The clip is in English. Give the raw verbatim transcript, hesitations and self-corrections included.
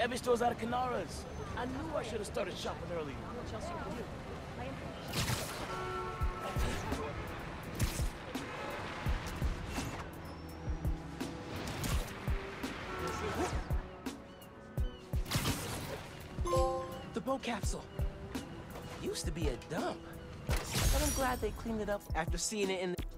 Every store's out of Canaras. I knew I should have started shopping earlier. The boat capsule. Used to be a dump. But I'm glad they cleaned it up after seeing it in the...